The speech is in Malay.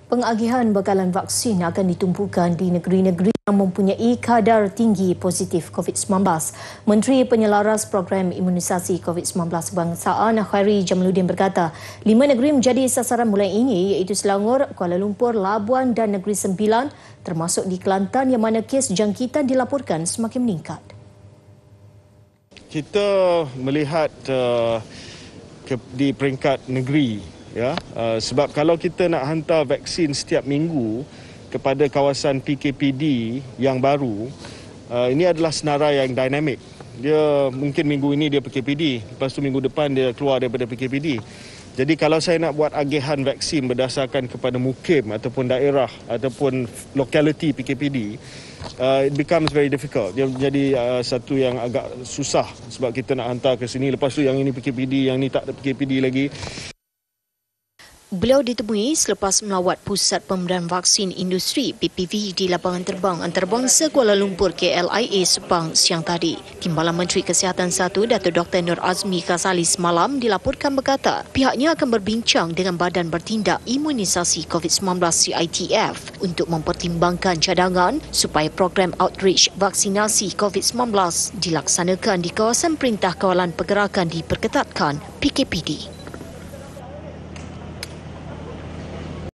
Pengagihan bekalan vaksin akan ditumpukan di negeri-negeri yang mempunyai kadar tinggi positif COVID-19. Menteri Penyelaras Program Imunisasi COVID-19 Kebangsaan Khairi Jamaluddin berkata, 5 negeri menjadi sasaran mulai ini iaitu Selangor, Kuala Lumpur, Labuan dan Negeri Sembilan termasuk di Kelantan yang mana kes jangkitan dilaporkan semakin meningkat. Kita melihat di peringkat negeri. Sebab kalau kita nak hantar vaksin setiap minggu kepada kawasan PKPD yang baru, ini adalah senarai yang dinamik. Dia mungkin minggu ini dia PKPD, lepas tu minggu depan dia keluar daripada PKPD. Jadi kalau saya nak buat agihan vaksin berdasarkan kepada mukim ataupun daerah ataupun lokaliti PKPD, it becomes very difficult. Dia menjadi satu yang agak susah sebab kita nak hantar ke sini, lepas tu yang ini PKPD, yang ini tak ada PKPD lagi. Beliau ditemui selepas melawat Pusat Pemberian Vaksin Industri PPV di lapangan terbang antarabangsa Kuala Lumpur KLIA Sepang siang tadi. Timbalan Menteri Kesihatan 1 Datuk Dr. Nur Azmi Ghazali semalam dilaporkan berkata pihaknya akan berbincang dengan Badan Bertindak Imunisasi COVID-19 CITF untuk mempertimbangkan cadangan supaya program outreach vaksinasi COVID-19 dilaksanakan di kawasan Perintah Kawalan Pergerakan diperketatkan PKPD.